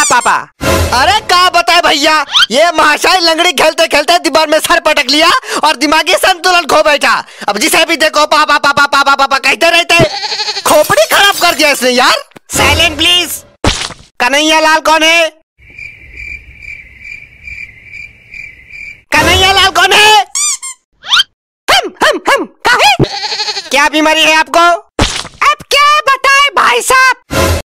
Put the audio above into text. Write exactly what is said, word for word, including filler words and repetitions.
पापा। अरे क्या बताए भैया, ये महाशय लंगड़ी खेलते खेलते दीवार में सर पटक लिया और दिमागी संतुलन खो बैठा। अब जिसे भी देखो पापा पापा पापा पापा कहते रहते, खोपड़ी खराब कर दिया इसने यार। Silent please. कन्हैया लाल कौन है? कन्हैया लाल कौन है? हम हम हम काहे? क्या बीमारी है आपको? अब क्या बताए भाई साहब,